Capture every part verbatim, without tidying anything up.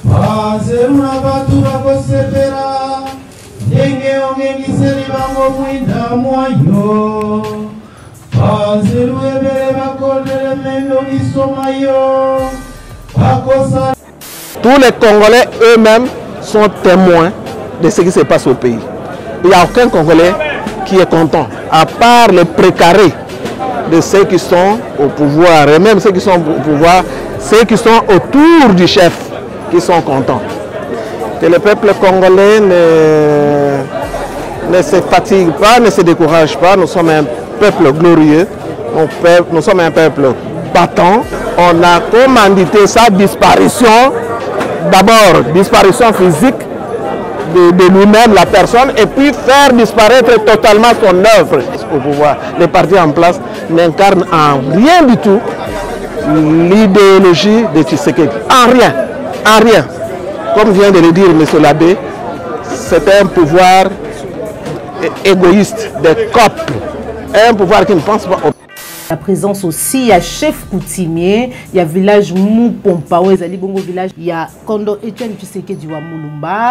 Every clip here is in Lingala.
Bazeruna batura kosepera Yenge onge miseri bango mwinda mwayo Bazeru ebere bakodere mendo misomayo Bakosa. Tous les Congolais eux-mêmes sont témoins de ce qui se passe au pays. Il n'y a aucun Congolais qui est content, à part les précarés de ceux qui sont au pouvoir, et même ceux qui sont au pouvoir, ceux qui sont autour du chef, qui sont contents. Que le peuple congolais ne, ne se fatigue pas, ne se décourage pas. Nous sommes un peuple glorieux, nous sommes un peuple battant. On a commandité sa disparition, d'abord disparition physique de, de lui-même, la personne, et puis faire disparaître totalement son œuvre au pouvoir. Les partis en place n'incarnent en rien du tout l'idéologie de Tshisekedi. En rien, en rien. Comme vient de le dire M. l'abbé, c'est un pouvoir égoïste, des copes, un pouvoir qui ne pense pas au... La présence aussi, il y a chef coutumier, il y a village Mupompa, il Bongo village, il y a Kondo Etienne Tshisekedi wa Mulumba.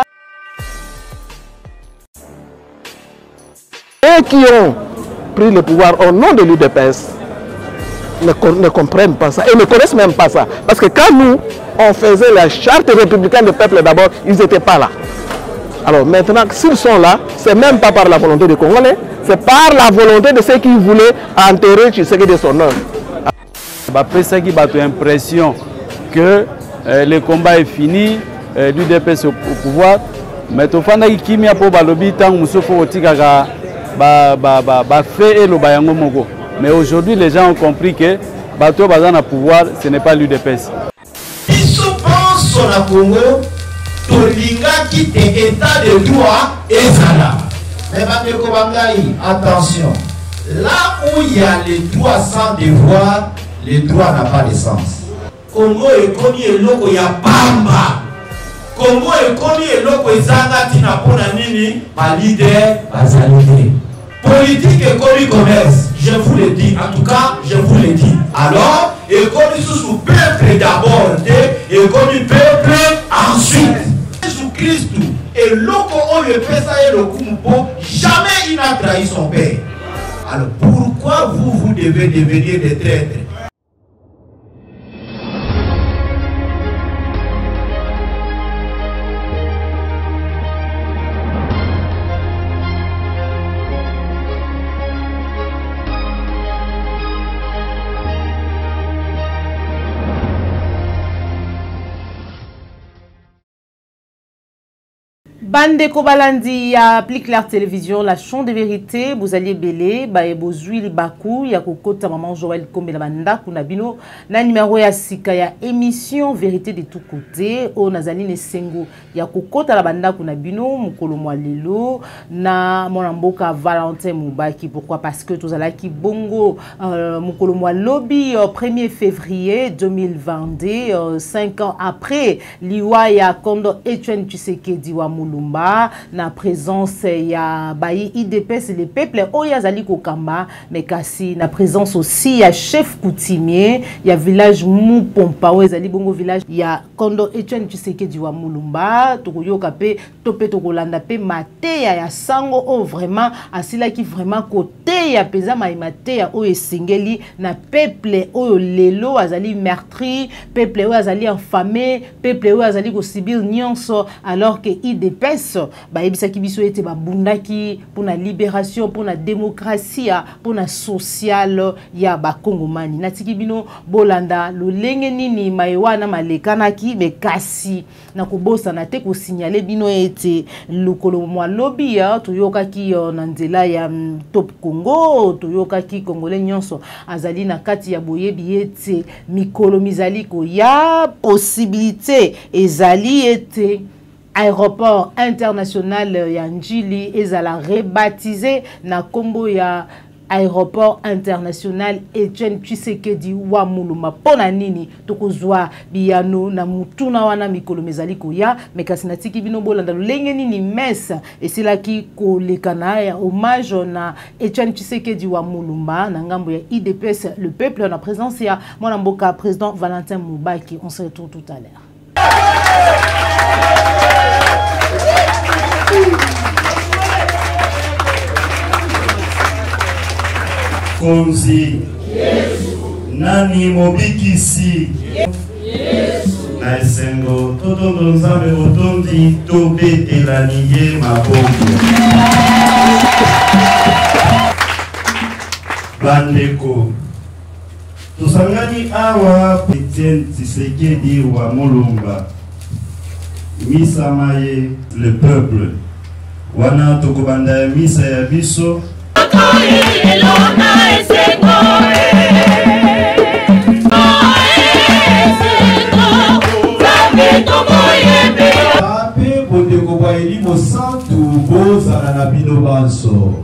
Ceux qui ont pris le pouvoir au nom de l'U D P S ne, ne comprennent pas ça et ne connaissent même pas ça. Parce que quand nous, on faisait la charte républicaine du peuple d'abord, ils n'étaient pas là. Alors maintenant, s'ils sont là, ce n'est même pas par la volonté des Congolais, c'est par la volonté de ceux qui voulaient enterrer Tshisekedi de son œuvre. Après ça, qui a l'impression que euh, le combat est fini, euh, l'U D P S au, au pouvoir, mais tout le monde qui a pour balobi tant musoufo otika ba ba ba ba fait et le bayango mogo. Mais aujourd'hui, les gens ont compris que bateau bazan à pouvoir, ce n'est pas l'U D P S. Ils se pensent sur la Congo. Tolinga qui est état de droit et ça. Mais attention, là où il y a les droits sans devoir, les droits n'ont pas de sens. Congo est connu et loko ya bamba. Congo est connu et loko ezanga tina pona nini, ma leader, bazalide. Politique et connu commerce, je vous le dis, en tout cas, je vous le dis. Alors, et connu sous peuple d'abord, et connu peuple ensuite. Jésus-Christ et l'oko oyo pesa et le kumpo, jamais il n'a trahi son père. Alors pourquoi vous, vous devez devenir des traîtres? Bande Kobalandi, ya Plus Clair Télévision, la chaîne de vérité, vous alliez belé, ba e bozui li baku, ya kokota maman Joël Kombe la banda, kuna bino, na numéro ya sika ya émission Vérité de tout côté, o nazali ne sengo, ya kokota la banda kuna bino, mukolo mwa lelo, na monamboka Valentin Moubaki, pourquoi? Parce que tous ala ki bongo, euh, mukolo mwa lobby, euh, premier février deux mille vingt-deux, euh, cinq ans après, liwa ya Kondo Etienne Tshisekedi wa Mulumba. Na présence ya bayi I D P S le peuple oya zali kokamba mais kasi na présence aussi ya chef coutumier ya village Mupompa zali bongo village ya Kondo Etienne Tshisekedi wa Mulumba tokoyoka pe topé tokolanda pe mateya ya sango o vraiment asila ki vraiment côté ya peza mai mateya o esengeli na peuple oyo lelo azali meurtri peuple oyo azali infamé peuple oyo azali ko subir nyonso alors que I D P S ba ebisaki biso ete babundaki pour la libération pour la démocratie pour la sociale ya ba Kongomani natiki bino bolanda lolenge nini mayewana malekanaki me kasi na kobosa na te ko signaler bino ete lokolo mwa lobby ya toyokaki na nzela ya Top Congo toyokaki congolais nyonso azali na kati ya boyebi ete mikolo mizali ko ya possibilité ezali ete aéroport international ya Njili ezala rebaptisé na kombo ya aéroport international Etienne Tshisekedi wa Mulumba pona nini tokozwa biyano na mutuna wana mikolo mezali koya mekasi na tiki bino bolanda lolenge nini messe esilaki kolekana ya hommage na Etienne Tshisekedi wa Mulumba na ngambo ya I D P S le peuple na présence ya mwana mboka président Valentin Moubaki. On se retrouve tout à l'heure. Mokonzi nani mobikisi na esengo totondo nzambe botondi tobetelani ye maboko. Bandeko tosangani awa Etienne Tshisekedi wa Mulumba misa maye le peuple wana tokobanda ya misa ya biso ape bondeko bwa elimo santu bozala na bino banso.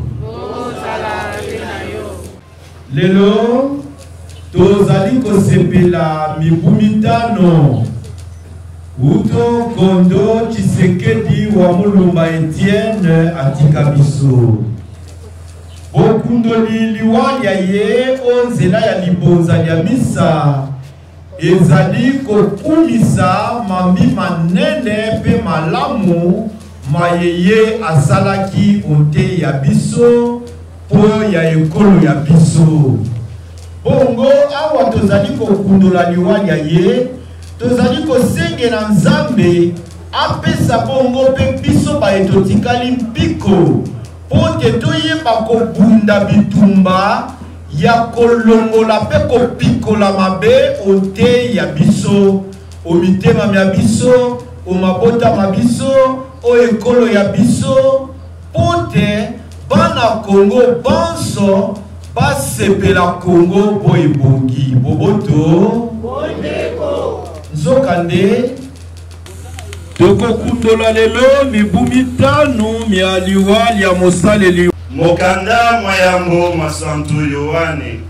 Lelo tozali kosepela mibu mitano uto Kondo Tshisekedi wa Mulumba Etienne atika biso. Bokundoli liwali ya ye onzela ya libonza ya misa ezali kokumisa mambi manene pe malamu mayeye asalaki onte ya biso po ya ekolo ya biso. Bongo awa tozali kokundola liwali ya ye tozali kosengela Nzambe apesa bongo pe biso baetotikali mpiko pote toyeba kobunda bitumba ya kolongola pe kopikola mabe ote ya biso o mitema ya biso o mabota ma biso o ekolo ya biso pote bana Kongo banso basepela Kongo bo ebongi boboto bondeko nzokande toko kundola lelo mibu mitano mia liwali ya mosaleli mokanda mwayambo masantu Yohane.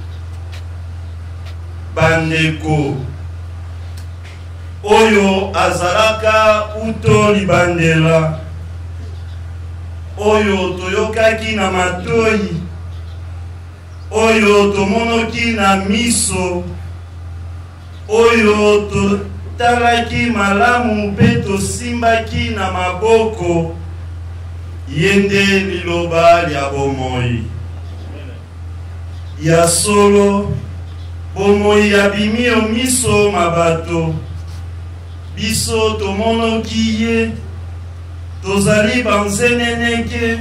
Bandeko oyo azalaka uto libandela oyo toyokaki na matoi oyo tomonoki na miso oyo totalaki malamu pe tosimbaki na maboko yende liloba lya bomoi ya solo bomoi ya bimio miso mabato biso tomonoki ye tozali banzeneneke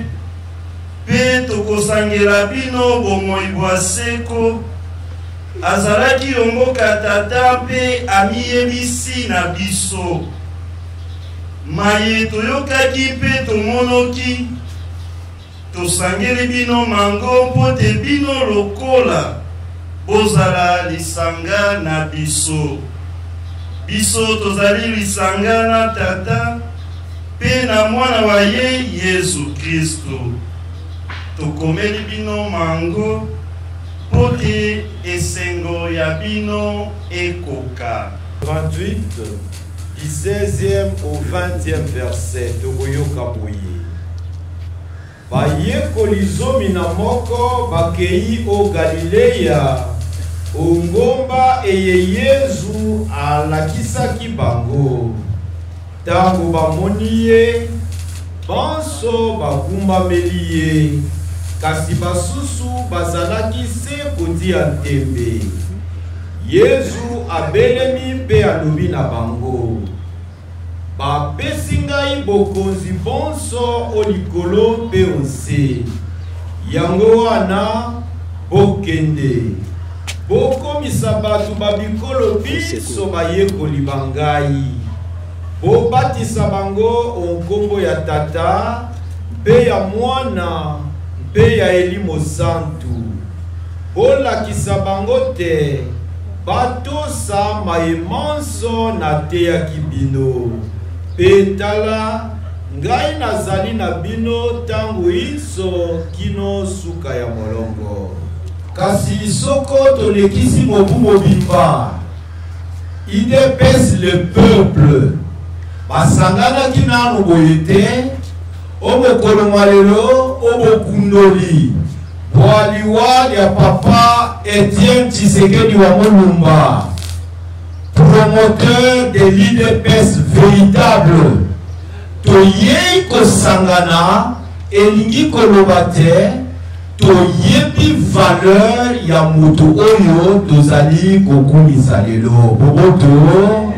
pe tokosangela bino bomoi bwa seko azalaki yomboka tata pe amiyebisi na biso maye toyokaki pe tomonoki tosangeli bino mango mpo te bino lokola bozala lisanga na biso biso tozali lisanga na tata pe na mwana wa ye Yesu Kristo tokomeli bino mango mpo te esengo ya bino ekoka. vingt-huit du seizième au vingtième verset tokoyoka boye bayekoli zomi na moko bakei o Galileya ongomba eye Yesu alakisaki bango tango bamoni ye banso bagumbameli ye kasi basusu bazalaki se kotia ntembe. Yesu abelemi mpe alobi na bango bapesi ngai bokonzi bonso o likolo mpe onse yango wana bokende bokomisa bato babikolo biso bayekoli bangai bobatisa bango onkombo ya tata mpe ya mwana mpe ya elimo santu bolakisa bango te batosa maemanso na te ya kibino pe tala ngai nazali na bino tango iso kino suka ya molongo. Kasi soko tolekisi mobu mobimba idepesi le peuple basangana kinanu boye te omokolo malelo omokundoli Waliwali ya papa Etienne Tshisekedi wa Mulumba, promoteur de l'I D P S véritable. Toyei kosangana elingi kolobate toyebi valeur ya moto oyo tozali kokumisa lelo. Boboto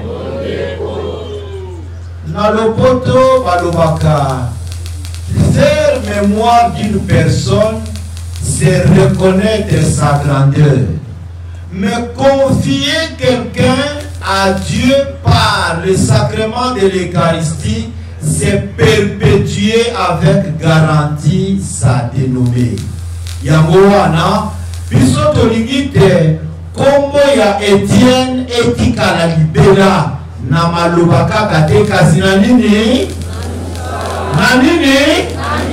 na lopoto balobaka, faire mémoire d'une personne, c'est reconnaître sa grandeur. Mais confier quelqu'un à Dieu par le sacrement de l'Eucharistie, c'est perpétuer avec garantie sa dénommée. Yangoana, biso tolingi te kombo ya Etienne etikala libela na maloba kaka te kasi na nini? Na nini?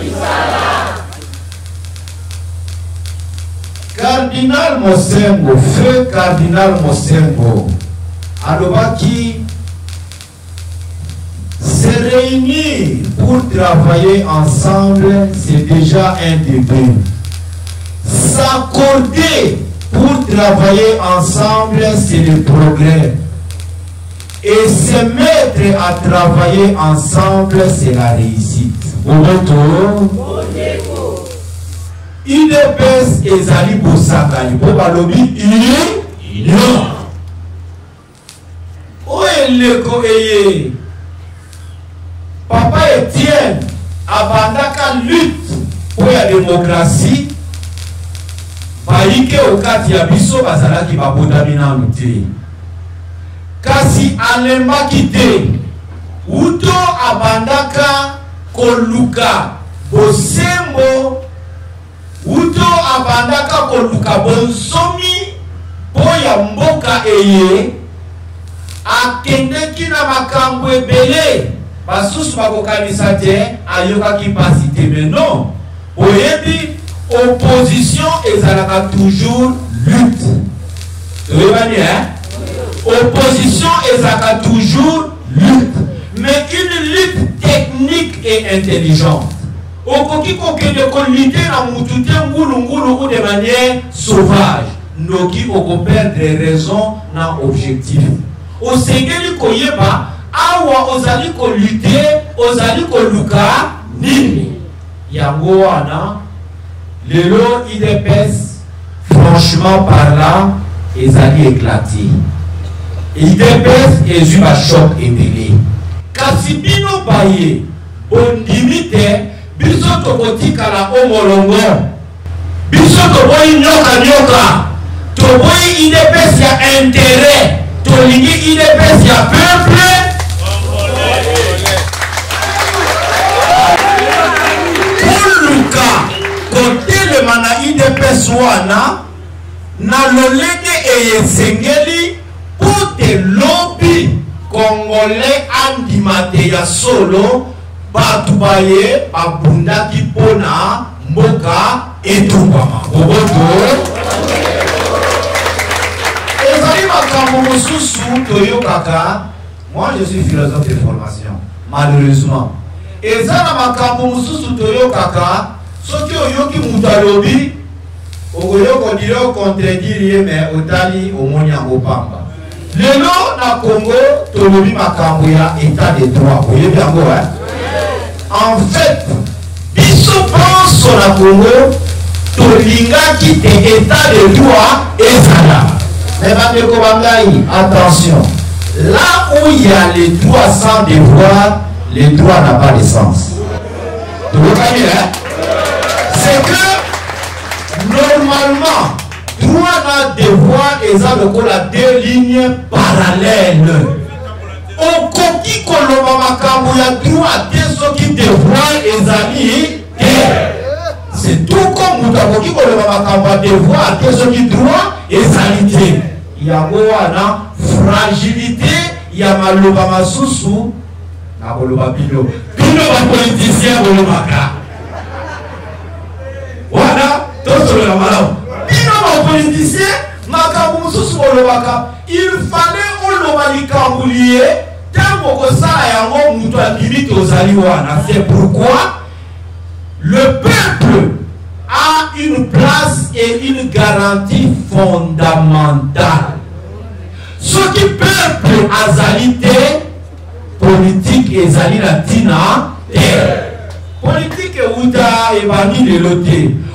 Cardinal Mosengo, feu Cardinal Mosengo, alobaki se réunir pour travailler ensemble, c'est déjà un début. S'accorder pour travailler ensemble, c'est le progrès. Et se mettre à travailler ensemble, c'est la réussite. Au retour, I D P S ezali bosakani po balobi union. Oeleko eye Papa Etienne abandaka lutte pour la démocratie. Baike okati ya biso bazalaki babondami nanu te. Kasi alemaki te. Uto abandaka koluka bosembo. Uto abandaka koluka bonsomi boya mboka eye. Akendeki na makambo ebele. Basusu bakokanisa te ayokaki pasi te. Mais non. Oyebi opposition ezalaka toujours lutte. Hein? Opposition ezalaka toujours lutte. Mais une lutte technique et intelligente. Okoki kokende ko lutter na mutute ngulu ngulu ou de manière sauvage. Noki oko perdre raison na objectif. Osengeli koyeba awa ozali ko lutter, ozali ko luka nini. Yango wana lelo I D P S franchement parlant ezali éclaté. I D P S ezu ba choc ebele. Kasi bino baye bondimite biso tokotika la omolongo. Biso toboyi nyoka nyoka. Toboyi I D P S ya intérêt. Tolingi I D P S ya peuple. Poluka kote le mana I D P S wana na lolenge eyesengeli pote lobby congolais andimate ya solo batu baye babundaki pona mboka etumbama. Boboto ezali makambo mosusu toyokaka. Moi je suis philosophe de formation, malheureusement ezala makambo mosusu toyokaka soki oyoki mutu alobi okoyoko dilo contredire ye mais otali omoni yango pamba. Lelo na Congo tolobi makambo ya état de droit. Oyebi yango hein? En fait, biso pense na Congo tolingaki te état de droit ezala. Mais bandeko bangai, attention, là où il y a les droits sans devoir, les droits n'ont pas de sens. C'est que normalement droit na devoir eza lokola deux lignes parallèles. Okoki koloba makambo ya droit te soki devoir ezali te. C'est tout comme mutu akoki koloba makambo ya devoir te soki droit ezali te. Yango wana fragilité ya maloba masusu na koloba bino. Bino ba politicien bolobaka. Wana tosolo la malamu. Bino ba politicien makambo masusu bolobaka. Il fallait oloba likambo lié. C'est pourquoi le peuple a une place et une garantie fondamentale. Ce qui peuple a zalité, politique et zali latina, politique et outa et bani de l'autre.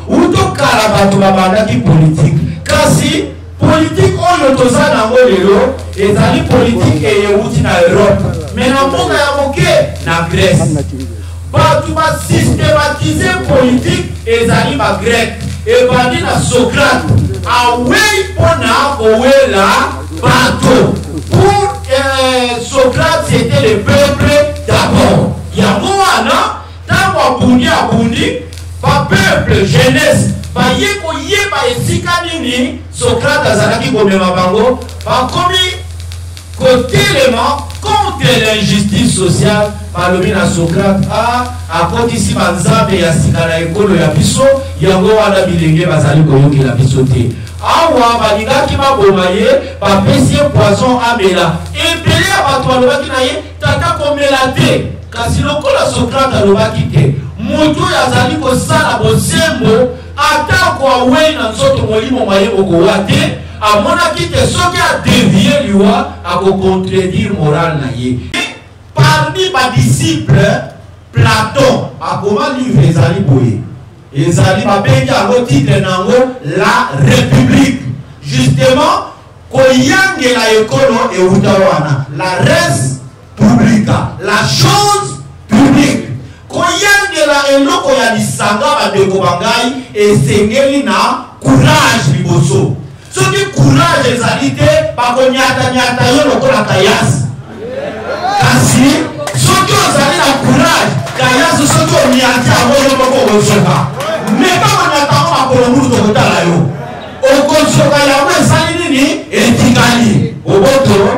ou to kala bato babandaki politique kasi politique oyo toza nango lelo ezali politique eyeuti na Europe mais na mboka ya moke na Grèce bato basystématize politique ezali ba grec ebandi na Socrate awei mpona kowela bato pour euh, Socrate c'était le peuple d'abord yango wana ntango abundi abundi ba peuple jeunesse baye koyeba esika nini Socrate azalaki komema bango bakomi kotelema contre l'injustice sociale balobi na Socrate a akotisi banzambe ya sika na ekolo ya biso yango wana bilenge bazali koyokela biso te awa balingaki baboma ye bapesi ye poison amela ebele ya bato balobaki na ye tata komela te kasi lokola Socrate alobaki te moto azali kosala bosembo atako awei na nzoto molimo mayebo kowa te amonaki te soki adevie liwa akocontredire moral na ye parmi badisciple Platon akoma livre ezali boye ezali babengi yango titre nango la république justement koyangela ekolo euta wana la res publica la chose publique koyangela eloko ya lisanga bandeko bangai esengeli na courage liboso soki courage ezali te bakonyatanyata yo lokola kayasi kasi soki ozali na courage kayasi soki onyati yango yo moko okosoka me bakonyata yango makolo mutu tokotala yo okosoka yango esali nini etikali oboto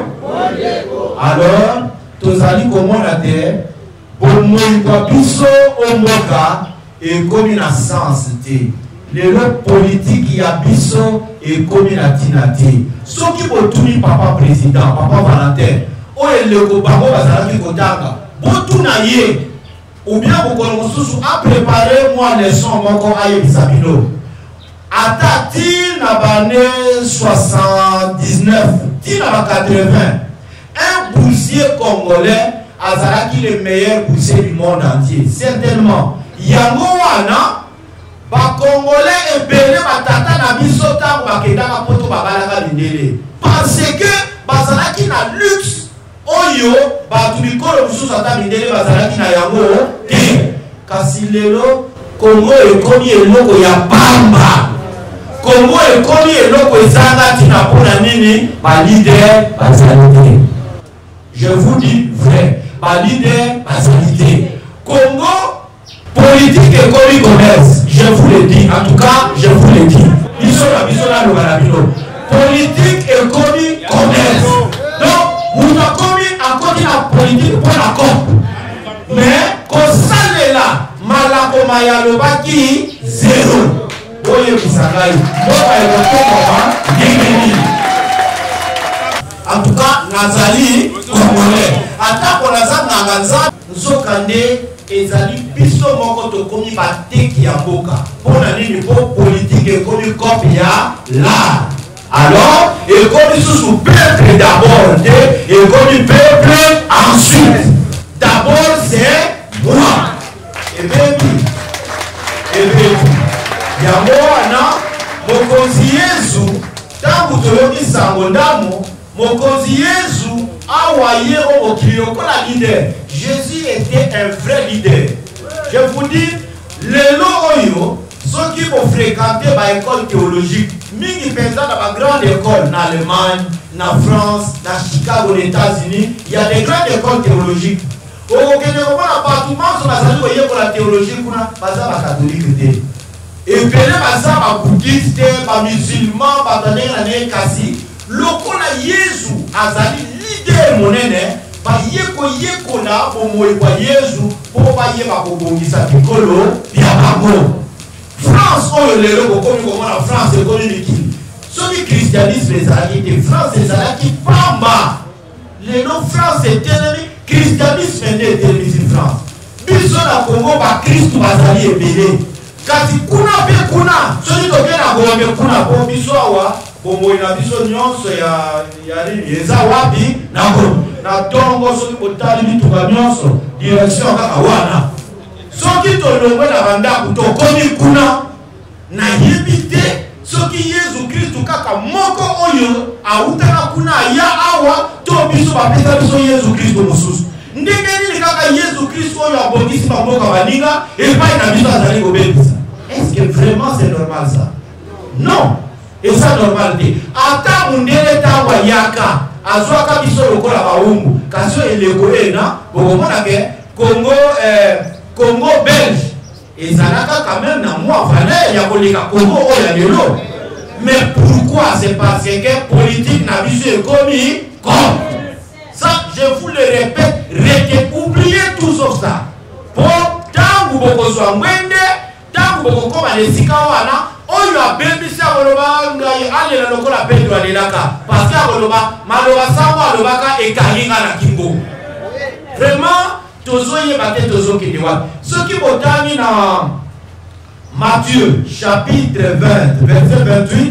alors tozali komona te bomoi kwa biso omboka ekomi na sens te lelo politique ya biso ekomi na tina te soki botuni papa président papa Valentin oyo eleko bango bazalaki kotanga botuna ye ou bien bokolo mosusu a préparé moi leçon moko ayebisa bino ata ti na bane soixante-dix-neuf ti na ba quatre-vingts un boursier congolais azalaki le meilleur boursier du monde entier certainement yango wana bakongolais ebele batata na biso ntango bakendaka poto babalaka mindele parce que bazalaki na luxe oyo bato mikolo mosusu ata mindele bazalaki na yango te kasi lelo Kongo ekomi eloko ya pamba Kongo ekomi eloko ezanga tina mpona nini balider bazali te je vous dis vrai balider bazali te Congo politique et comme commerce, je vous le dis, en tout cas, je vous le dis. Politique et comme commerce. Donc, vous avez commis à côté de la politique pour la COP. Mais, quand ça est là, Malako Mayaloba qui zéro. Oye Kisagaï, en tout cas, Nazali, Congolais. Attends, on a ça dans Ganza, nous sommes ezali biso moko tokomi bateki ya mboka pona nini po politique ekomi kopi ya la alors ekomi susu peuple d'abord te ekomi peuple ensuite d'abord c'est moi ebebi ebebi yango wana mokonzi Yesu ntango toyoki sango ndamo mokonzi Yesu awaye o mokili lokola leader. Jésus était un vrai leader. Je vous dis, les lois, ceux qui vont fréquenter l'école théologique, mingi pensa dans la grande école, en Allemagne, en France, en Chicago, aux États-Unis, il y a des grandes écoles théologiques. Au Kenya, partout, on a salué pour la théologie, on a pas la catholique. Et puis, on a bouddhiste, les musulmans, les kasi. Lokola Yesu azali leader monene. Bayeko yeko na bomoe kwa Yesu po bayeba kobongisa pikolo ya bango France oyo lelo kokomi komona France ekomi mikili soki christianisme ezalaki te France ezalaki pamba lelo France etelemi christianisme nde etelemisi France biso na Congo bakristu bazali ebele kasi kuna pe kuna soki tokende na Gombe kuna po biso awa bomoe na biso nyonso ya ya nini eza wapi na Gombe na tongo soki botali bituka nyonso direction kaka wana soki tolongwe na bandako tokomi kuna na yebite soki Yesu Kristo kaka moko oyo autaka kuna ya awa to biso bapesa biso Yesu Kristo mosusu ndenge nini kaka Yesu Kristo oyo abongisi bamoka baninga epai na biso azali kobebisa. Est-ce que vraiment c'est normal ça? Non. Et ça normal te ata mundele tawa yaka azwaka biso lokola baumbu kasi eleko ena bokomona ke Congo eh, Congo belge ezalaka quand même na moi valeur ya koleka Congo oyo lelo. Mais pourquoi? C'est parce que politique n'a biso commis comme ça. Je vous le répète, rete, oubliez tout sauf ça. Pour tant vous bokozwa mwende tant vous bokokoma lesika wana oyo abebisa koloba ngai alela lokola Pedro alelaka parce que koloba maloba sawa alobaka ekalinga na kingo. Vraiment tozoye bate tozokende wapi soki botani na Matthieu chapitre vingt verset vingt-huit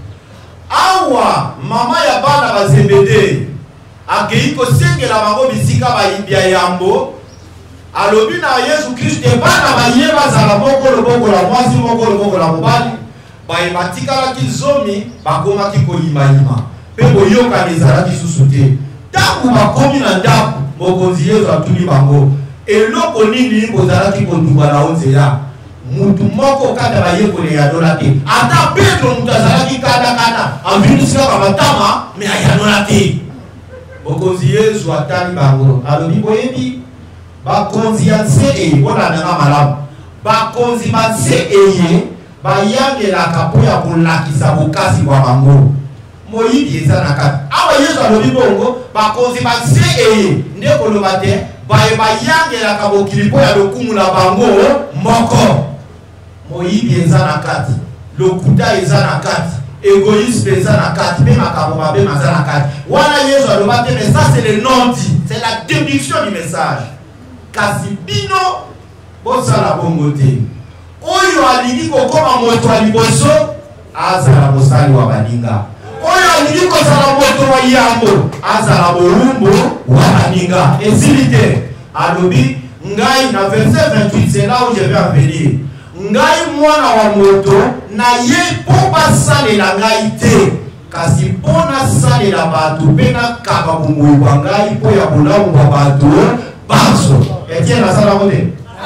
awa mama ya bana ba Zebede akei kosengela bango bisika bayibia yambo alobi na Yesu Kristo bana bayeba zala moko loboko la mwasi moko loboko la mobali bayimatikala kizomi bakomaki koyimayima pe boyoka ezalaki susu te tangu bakomi na ndako mokonzi Yesu atuni bango eloko nini bozalaki konduka na onzela mutu moko kada bayekole ya dola te ata Petro mutu azalaki kada kada ambinisika bamatama me ayadola te mokonzi Yesu atani bango alobi boyebi bakonzi ya nse eye mpona nanga malamu bakonzi banse eye bayangelaka mpo ya kolakisa bokasi bwa bango moyibi eza na kati awa Yesu alobi bongo bakonzi banse eye nde koloba te baye bayangelaka bokili mpo ya lokumu na bango moko moyibi eza na kati lokuta eza na kati égoïsme eza na kati mpe makambo mabe maza na kati wana Yesu aloba te mais ça c'est le non dit c'est la déduction du message kasi bino bosala bongo te oyo alingi kokoma moto ya liboso azala mosali wa baninga oyo alingi kozala moto wa yambo azala bolumbu wa baninga esili te alobi ngai na verset vingt-huit c'est là où je vais en venir ngai mwana wa moto na ye po basalela ngai te kasi po nasalela bato mpe nakaba bomoi bwa ngai po ya bolamu bwa bato baso Etienne asala kote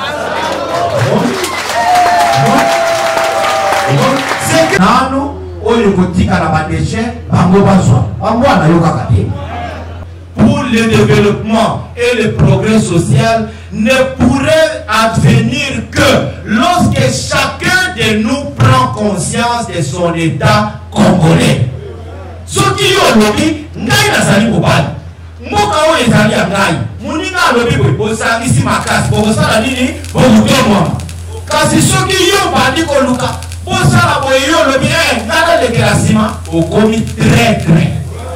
c'est nano oyo kotika na badeshe bango bazwa bango anayoka te. Pour le développement et le progrès social ne pourrait advenir que lorsque chacun de nous prend conscience de son état congolais. Ce qui est aujourd'hui, ngai nazali mobali. Moka oyo ezali ya ngai. Muninga alobi boy bosangisi makasi bokosala nini bokutomwa. Kasi soki yo bandi koluka bosala boye yo lobi eh ngala lekela sima okomi traître.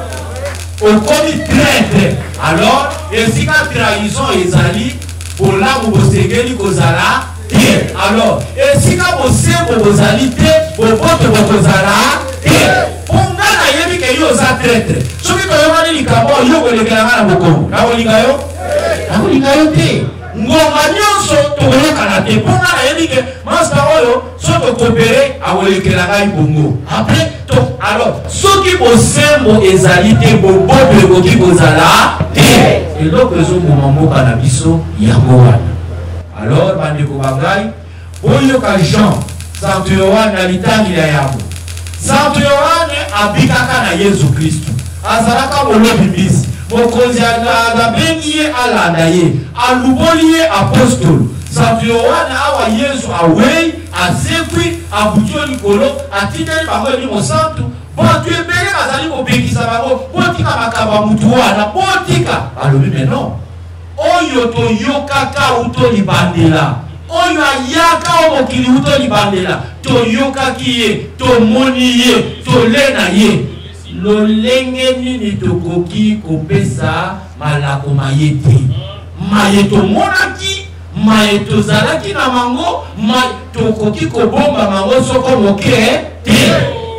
Okomi traître. Alors, esika trahison ezali bolamu bosengeli kozala te. Alors, esika bosembo bozali te boboto bokozala te. Ponga na yebi ke yo za traître. Soki toyomani likambo yo kolekela ngana bokongo. Na kolinga yo? Na kolinga yo te. Ngonga nyonso tokolekana te. Ponga na yebi ke master oyo so tokopere akolekela ngai bongo. Après alors soki bosembo ezali te boboto ekoki kozala te eloko ezomoma mboka na biso yango wana. Alors bandeko bangai boyoka Jean santo Yohane na litangila yango. Santo Yohane abikaka na Yesu Kristo azalaka molobi mbisi mokonzi abengi ye alanda ye aluboli ye apostole. Santo Yohane awa Yesu awei asekwi abutio likolo atindeli bango ni mosantu botu ebele bazali kobekisa bango botika makaba mutu wana botika alobi mais non oyo toyokaka uto libandela oyo ayaka o mokili uto libandela toyokaki ye tomoni ye tolena ye lolenge nini tokoki kopesa malako mayete maye tomonaki maye tozalaki na mango ma tokoki kobomba mango soko moke te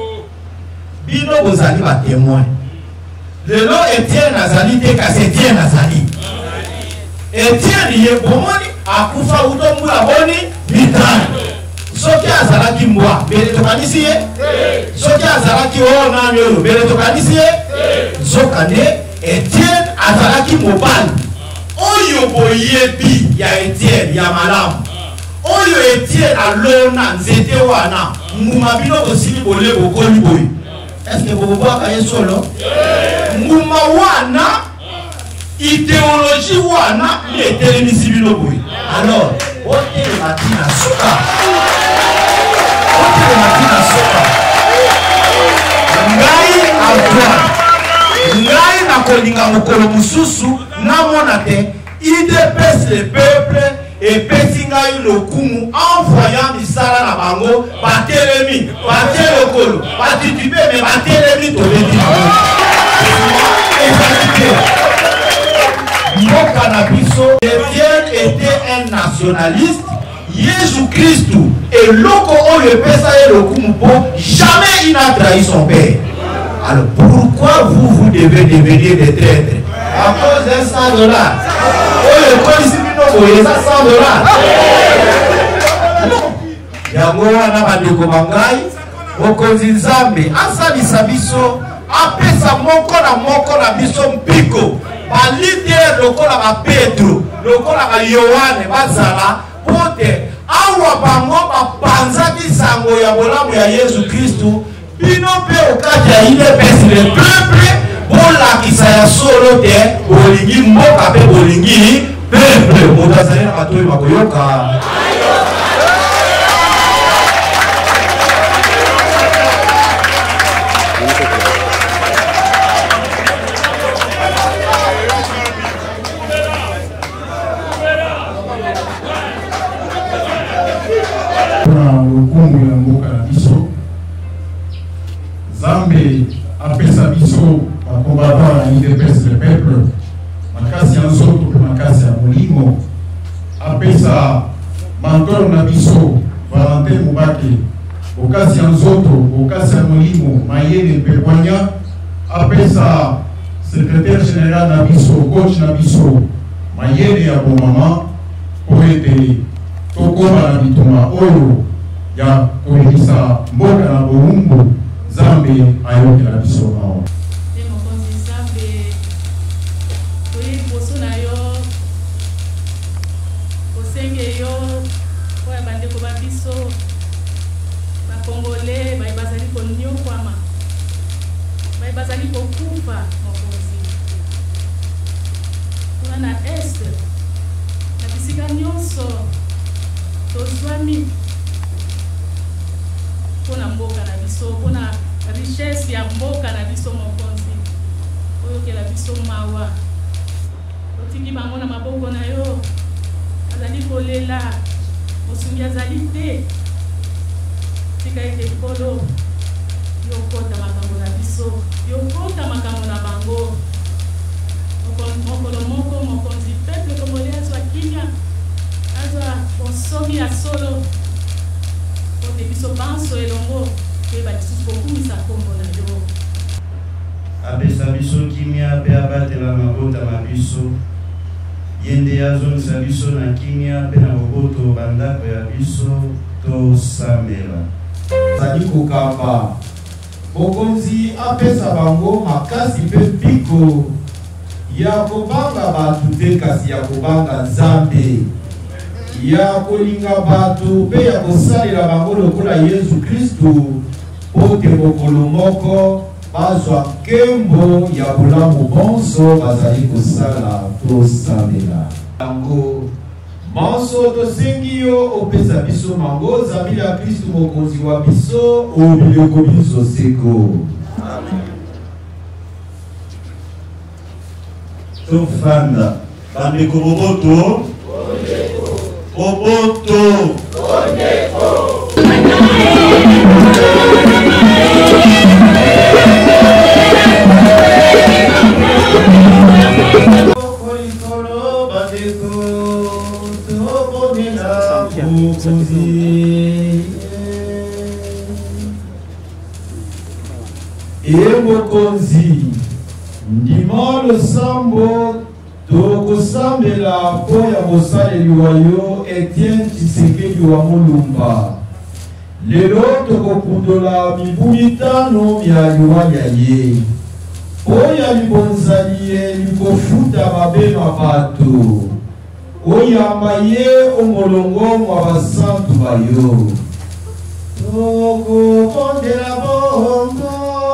bino bozali ba témoin lelo Etienne azali te kasi Etienne azali Etienne ye bomoni akufa uto mbula boni mitano soki azalaki mbwa bele tokanisi ye soki azalaki oyo nani oyo bele tokanisi ye nzokande Etienne azalaki mobali oyo boyebi ya Etienne ya malamu oyo Etienne alona nzete wana nguma bino kosili bole bokoli boye. Est-ce que vous voyez que solo nguma wana idéologie wana etelemisi bino boye. Alors otele matina suka otele matina suka ngai Antoine ngai na kolinga mokolo mususu namona te I D P S le peuple et pesinga le kumu envoyant misala na bango batelemi batelokolo batitube mais batelemi to le dire Moka na biso Etienne était un nationaliste Jésus-Christ et loko oyo pesa le kumu po jamais il n'a trahi son père. Alors pourquoi vous vous devez devenir des traîtres à cause d'un cent dollars? Oh, le policier il a cent dollars. Yango wana bandeko bangai okonzi nzambe asalisa biso apesa moko na moko na biso mpiko ba leader lokola ba Petro lokola ba Yohane bazala pote awa bango bapanzaki sango ya bolamu ya Yesu Kristu bino pe okati ya ile pesi le peuple bolakisa ya solo te bolingi mboka pe bolingi peuple motazali na bato bakoyoka. Zambe apesa biso bakombatant na I D P S le peuple makasi ya nzoto pe makasi ya molimo apesa mantoro na biso Valentin Mubake okasi ya nzoto okasi ya molimo mayele mpepwanya apesa secrétaire général na biso coach na biso mayele ya bomama po ete tokoma na bitoma oyo ya koyebisa mboka na bolumbu Zambe ayoki na biso awa. Mokonzi Zambe toyi boso na yo kosenge yo oya bandeko ba biso ba Congolais ba bazali konyokwama ba bazali kokufa mokonzi kuna na est na bisika nyonso tozwami pona mboka na biso pona richesse ya mboka na biso mokonzi oyo ke la biso mawa otiki bango na maboko na yo azali kolela mosungi azali te tika ete kolo yokota makambo na biso yokota makambo na bango mokolo moko mokonzi peuple congolais azwa kinya azwa bonsomi ya solo kote biso banso elongo ke batisusu kokumisa kombo na yo apesa biso kimia pe abatela mabota na biso yende azongisa biso na kimia pe na boboto bandako ya biso tosambela zali kokamba bokonzi apesa bango makasi pe mpiko ya kobanga batu te kasi ya kobanga Nzambe ya kolinga batu pe ya kosalela bango lokola Yesu Kristu pote mokolo moko bazwa nkembo ya bolamu bonso bazali kosala tosambela yango manso tosengi yo opesa biso mango Nzambe ya Kristu mokonzi wa biso obileko biso seko. tofanda bandeko boboto boboto e mokonzi ndima losambo tokosambela po ya mosaleli wa yo Etienne Tshisekedi wa Mulumba lelo tokopundola mibu mitano ya liwa ya ye oya libonzali ye likofuta mabe mabato oyamba ye omolongo mwa basantu bayo tokobondela bongo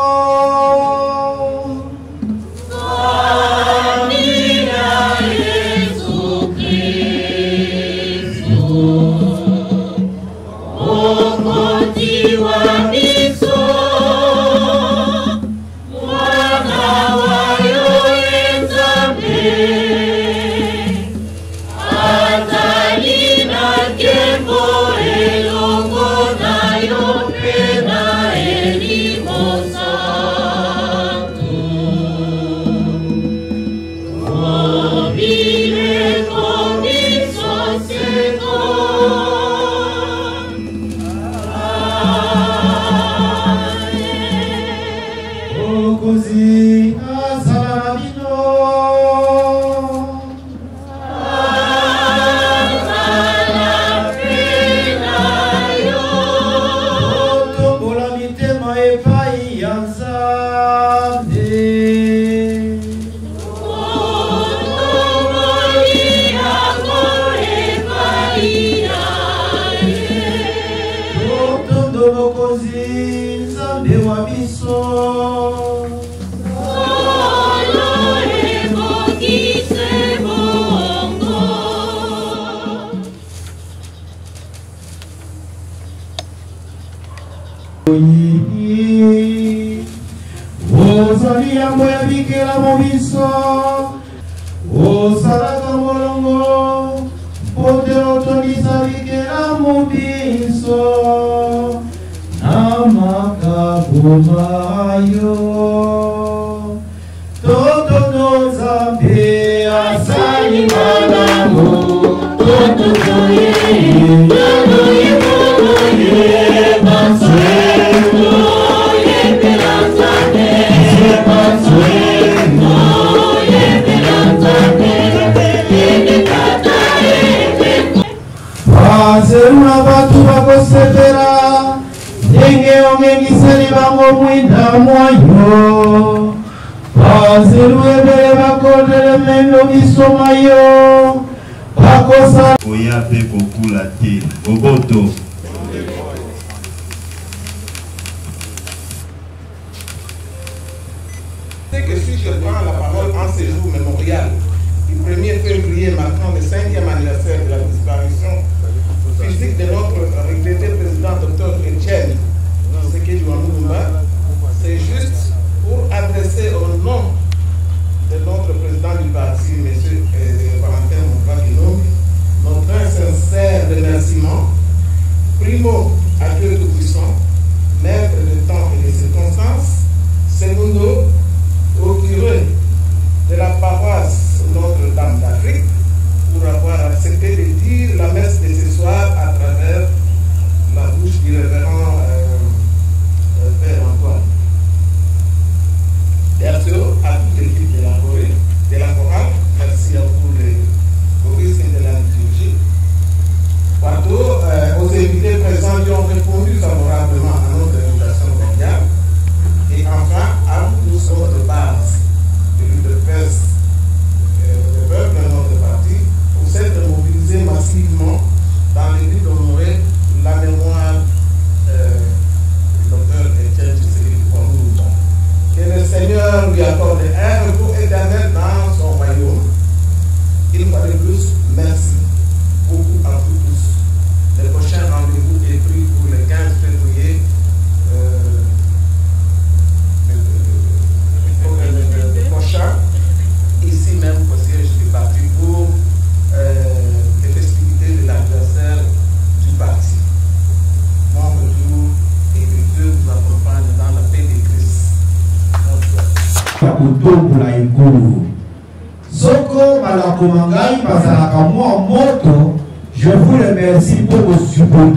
Je vous remercie pour vos supports.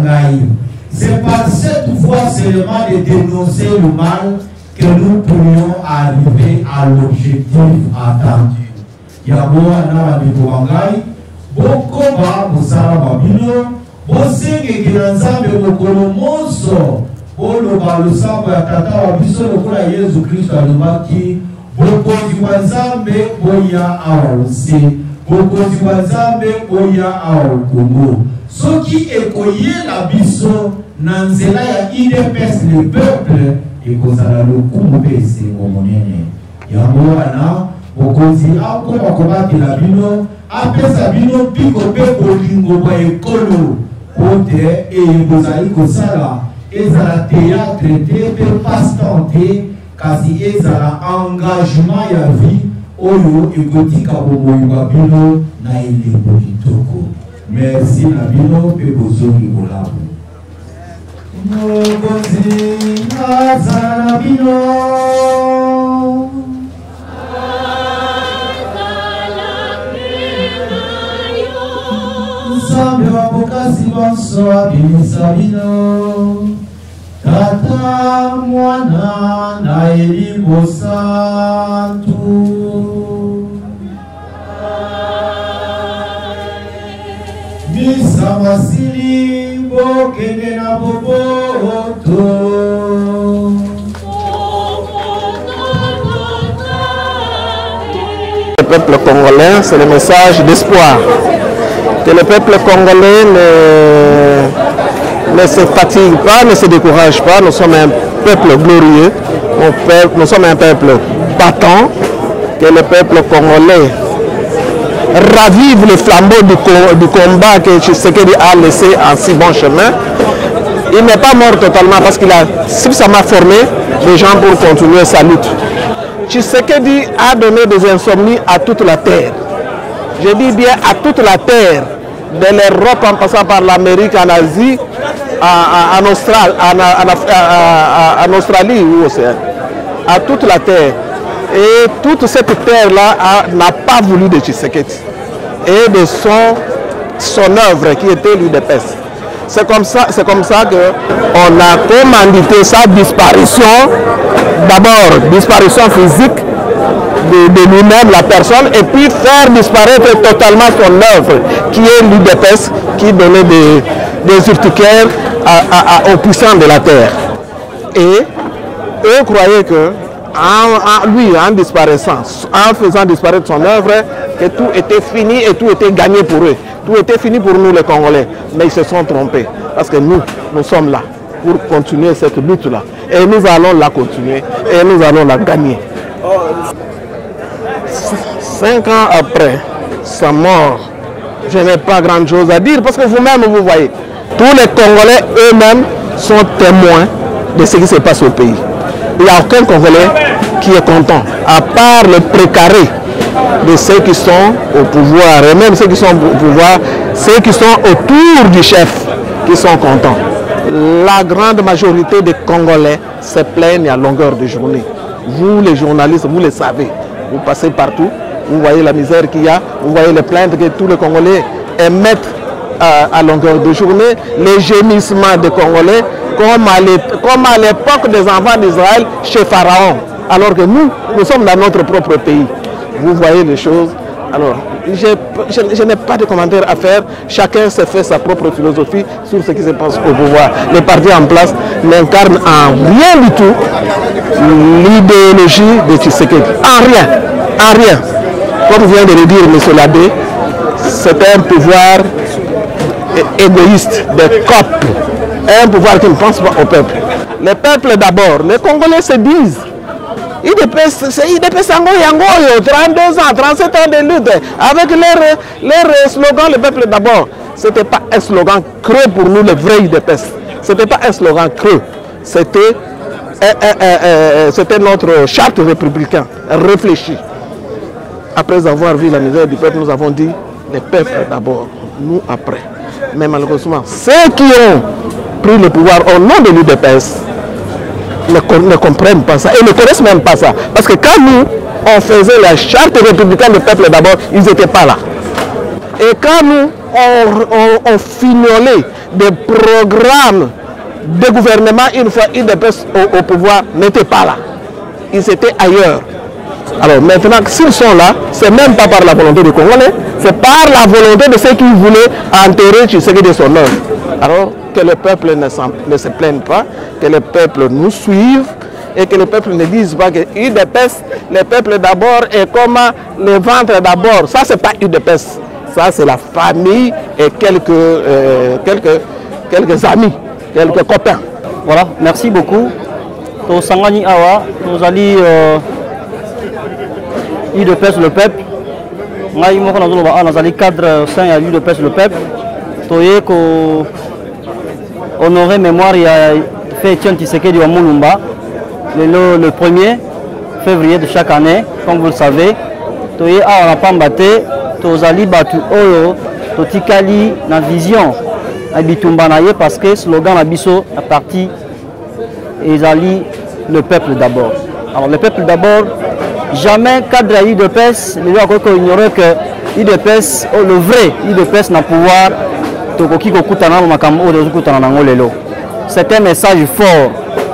C'est par cette voie seulement de dénoncer le mal que nous pourrions arriver à l'objectif attendu. Yaboa na wadibuangai, boko ba musala babino, bosengeki na nzambe mokolo monso oloba losambo ya tata wa biso lokola Yesu Kristo alobaki bokonzi bwa nzambe boya awa ose bokonzi bwa nzambe boya awa Kongo soki ekoyela biso na nzela ya I D P S le peuple ekozala lokumu mpe esengo monene yango wana bokonzi akoma kobatela bino apesa bino mpiko mpe bolingo bwa ekolo pote eyebozali kosala ezala théâtre te mpe passe-temps te kasi ezala engagement ya vie oyo ekotika bomoi bwa bino na elembo kitoko. Merci na bino mpe bozongi bolamu. Mokonzi azala na bino Nzambe wa bokasi bonso abimisa bino Tata Mwana na Elimbo Santu Misa masili bokende na boboto Le peuple congolais, c'est le message d'espoir. Que le peuple congolais ne, ne se fatigue pas, ne se décourage pas. Nous sommes un peuple glorieux, nous sommes un peuple battant. Que le peuple congolais ravive le flambeau du, du combat que Tshisekedi a laissé en si bon chemin. Il n'est pas mort totalement parce qu'il a suffisamment formé les gens pour continuer sa lutte. Tshisekedi a donné des insomnies à toute la terre. Je dis bien à toute la terre, de l'Europe en passant par l'Amérique, en Asie, en, en, Austral, en, en, en, en Australie ou océan, à toute la terre. Et toute cette terre-là n'a pas voulu de Tshisekedi et de son, son œuvre qui était l'U D P S. C'est comme ça, c'est comme ça qu'on a commandité sa disparition, d'abord disparition physique de, de lui-même, la personne, et puis faire disparaître totalement son œuvre, qui est l'U D P S, qui donnait des, des urticaires à, à, à, aux puissants de la terre. Et eux croyaient que, en, en, lui, en disparaissant, en faisant disparaître son œuvre, que tout était fini et tout était gagné pour eux. Tout était fini pour nous les Congolais. Mais ils se sont trompés. Parce que nous, nous sommes là pour continuer cette lutte-là. Et nous allons la continuer. Et nous allons la gagner. Cinq ans après sa mort, je n'ai pas grand chose à dire parce que vous-même, vous voyez, tous les Congolais eux-mêmes sont témoins de ce qui se passe au pays. Il n'y a aucun Congolais qui est content, à part les précarés de ceux qui sont au pouvoir, et même ceux qui sont au pouvoir, ceux qui sont autour du chef, qui sont contents. La grande majorité des Congolais se plaignent à longueur de journée. Vous, les journalistes, vous le savez. Vous passez partout, vous voyez la misère qu'il y a, vous voyez les plaintes que tous les Congolais émettent à, à longueur de journée, les gémissements des Congolais, comme à l'époque des enfants d'Israël chez Pharaon. Alors que nous, nous sommes dans notre propre pays. Vous voyez les choses. Alors, je, je, je n'ai pas de commentaires à faire. Chacun se fait sa propre philosophie sur ce qui se passe au pouvoir. Les partis en place n'incarnent en rien du tout l'idéologie de Tshisekedi. En rien. En rien. Comme vient de le dire M. Labé, c'est un pouvoir égoïste, des copes. Un pouvoir qui ne pense pas au peuple. Les peuples d'abord. Les Congolais se disent. I D P S, c'est I D P S Yangoyo, trente-deux ans, trente-sept ans de lutte, avec leur, leur slogan, le peuple d'abord. Ce n'était pas un slogan creux pour nous, les vrais I D P S. Ce n'était pas un slogan creux. C'était euh, euh, notre charte républicaine, réfléchie. Après avoir vu la misère du peuple, nous avons dit, les peuples d'abord, nous après. Mais malheureusement, ceux qui ont pris le pouvoir au nom de l'U D P S, Ne, ne comprennent pas ça et ne connaissent même pas ça. Parce que quand nous, on faisait la charte républicaine du peuple d'abord, ils n'étaient pas là. Et quand nous, on, on, on fignolait des programmes de gouvernement, une fois I D P S au, au pouvoir, n'étaient pas là. Ils étaient ailleurs. Alors maintenant, s'ils sont là, c'est même pas par la volonté des Congolais, c'est par la volonté de ceux qui voulaient enterrer Tshisekedi de son œuvre. Alors que le peuple ne, ne se plaigne pas, que le peuple nous suive et que le peuple ne dise pas que U D P S, le peuple d'abord est comme le ventre d'abord. Ça, c'est pas U D P S. Ça, c'est la famille et quelques, euh, quelques, quelques amis, quelques copains. Voilà, merci beaucoup. Nous Sangani Awa, nous allons euh, U D P S le peuple. Nous allons cadre saint U D P S le peuple. Nous allons honorer mémoire, il y a fait Etienne Tshisekedi wa Mulumba. Le, le premier février de chaque année, comme vous le savez. Nous allons pas battre, nous allons battre Oyo, nous allons la vision. Parce que le slogan Abisso a parti et allie le peuple d'abord. Alors le peuple d'abord, jamais cadre U D P S, les gens ont ignoré que U D P S, le vrai U D P S n'a pouvoir c'est un message fort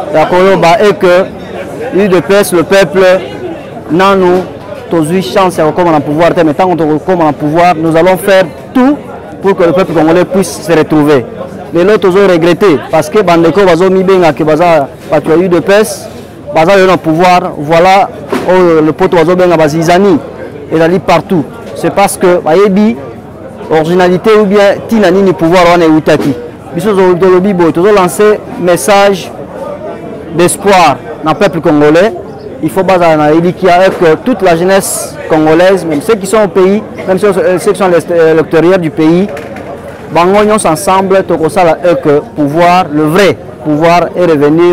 et que U D P S, le peuple, n'a nous tous eu chance de comment on pouvoir, mais tant qu'on comment on pouvoir, nous allons faire tout pour que le peuple congolais puisse se retrouver. Les autres ont regretté parce que Bandeko Bazo Mibenga qui Baza U D P S, Baza eu le pouvoir, voilà le poteau Bazo Benga Bazizani et d'aller partout. C'est parce que Bayebi, originalité ou bien Tinani ni pouvoir on est outaki. Biso Zolobi Bo, tous lancé message d'espoir dans le peuple congolais. Il faut baser que toute la jeunesse congolaise, même ceux qui sont au pays, même ceux qui sont à l'extérieur du pays, bangognons ensemble, que pouvoir, le vrai pouvoir est revenir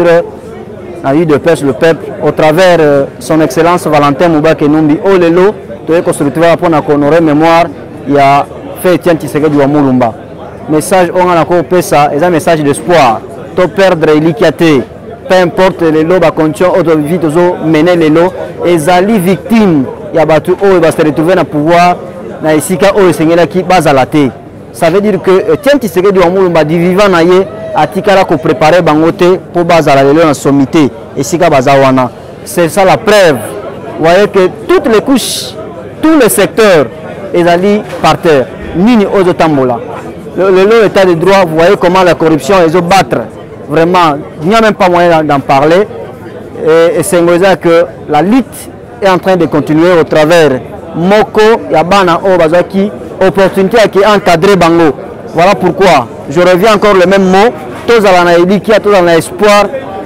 à U D P S, le peuple, au travers de son excellence Valentin Moubake Numbi Olelo, qui est construit pour honorer mémoire, il a fait Etienne Tshisekedi wa Mulumba. Message, on a encore ça, c'est un message d'espoir. To perdre l'Ikiate. Peu importe les lots, bah continuer autre vite mener les lots et zali victime ya batu oh va se retrouver dans pouvoir na isika oh sengela ki bazalate. Ça veut dire que Etienne Tshisekedi wa Mulumba di vivant na ye atikala ko préparer bangote pour bazala lelo na sommité isika bazawana. C'est ça la preuve. Vous voyez que toutes les couches, tous les secteurs ezali par terre. Nini ozo tambola. Le, le, le état de droit, vous voyez comment la corruption est battre. Vraiment, il n'y a même pas moyen d'en parler. Et, et c'est que la lutte est en train de continuer au travers Moko, Yabana, Obazaki, opportunité qui est encadrée Bango. Voilà pourquoi je reviens encore le même mot. Tous à la qui a tous dans l'espoir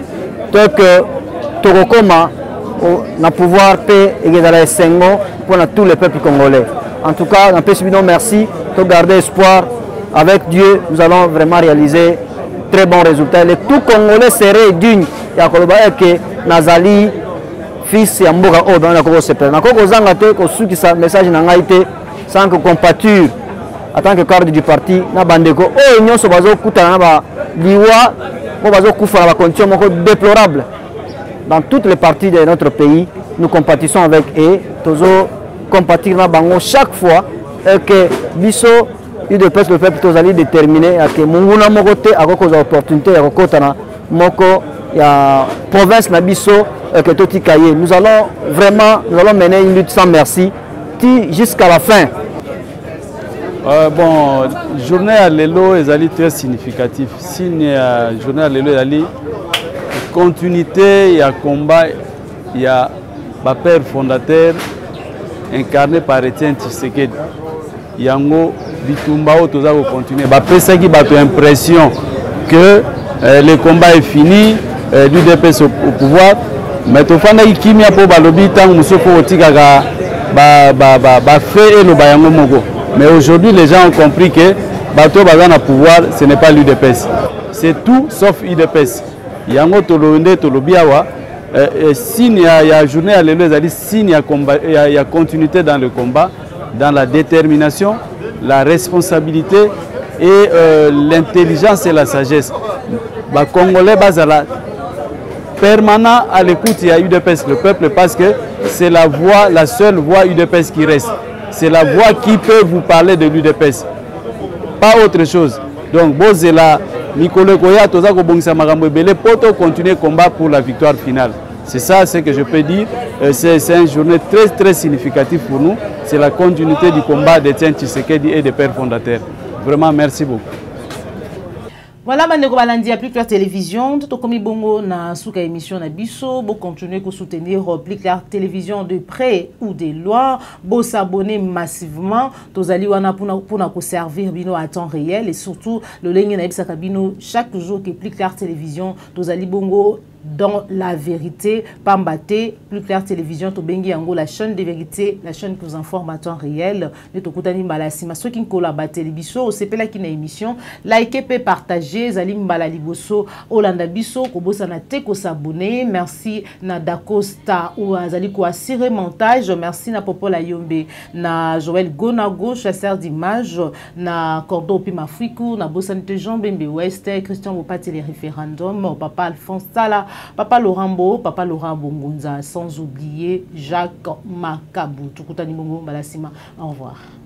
que Torokoma na pouvoir paix et les Sengo pour tous les peuples congolais. En tout cas, on peut se dire merci, pour garder espoir. Avec Dieu, nous allons vraiment réaliser très bons résultats. Les tout Congolais seraient dignes. Il y a que Nazali, fils et Mboga Odo, on a encore se plaindre. Encore aux Anglaterres, aux ceux qui savent message n'a été sans que compature en tant que cadre du parti, na bandeko. Oh, nous sommes bazo kuta na ba liwa, on bazo kufa na condition déplorable. Dans toutes les parties de notre pays, nous compatissons avec eux. Toujours compatir na bango chaque fois et que biso U D P S le peuple tous allés déterminer à que munguna moko te a cause opportunité à kotana moko ya province na biso que toti kaye. Nous allons vraiment nous allons mener une lutte sans merci jusqu'à la fin. Euh, bon, journée à l'élo est très significatif. Signe à journée à l'élo est continuité, il y a combat, il y a ma père fondateur incarné par Etienne Tshisekedi. Yango bitumba o toza ko continuer. Ba pesa ki ba to impression que euh, le combat est fini, euh, l'U D P S au, au pouvoir. Mais to fanda ki kimia po balobi tang musoko otika ga ba ba ba ba fait et le bayango moko. Mais aujourd'hui les gens ont compris que bato bazana pouvoir, ce n'est pas l'U D P S. C'est tout sauf U D P S. Yango tolonde tolobiawa euh, signe il y a journée à l'élo ezali signe il y a combat il y a, il y a continuité dans le combat, dans la détermination, la responsabilité et euh, l'intelligence et la sagesse. Les Congolais bazala permanent à l'écoute, il y a U D P S le peuple parce que c'est la voix, la seule voix U D P S qui reste. C'est la voix qui peut vous parler de l'U D P S. Pas autre chose. Donc, Bozela, Nicolas Koya, Tozako Bongsa Marambo Bele, pour continuer le combat pour la victoire finale. C'est ça ce que je peux dire. C'est une journée très très significative pour nous. C'est la continuité du combat d'Étienne Tshisekedi et des pères fondateurs. Vraiment, merci beaucoup. Voilà, Mandeko Balandi à Plus Clair Télévision. Tout comme bongo na souka émission na biso, bo continuer à soutenir Plus Clair Télévision de près ou de loin, bo s'abonner massivement. Tozali wana pour pour na servir bino à temps réel et surtout le ligne na ibsa kabino chaque jour que Plus Clair Télévision, tozali bongo dans la vérité, Pambate, Plus Clair Télévision, Tobengi Ango, la chaîne de vérité, la chaîne qui vous informe à temps réel. Nous Tokutani Malasima, ceux qui collaborent télévision, au C P là qui n'a émission, likez, partagez, Zalim Balaliboso, Olanda Biso, Kobosa na teko s'abonner, merci na Dacosta ou Azaliko Assiré montage, merci na Popola Yombe, na Joël Gonago, chasseur d'images, na Cordo Pima Frikou, na Bosanite Jean Bembe Ouest, Christian Bopati les référendums, Papa Alphonse Sala, Papa Laurent Papa Laurent Bongonza, sans oublier Jacques Makabou. Tukutani Bongo Balasima. Au revoir.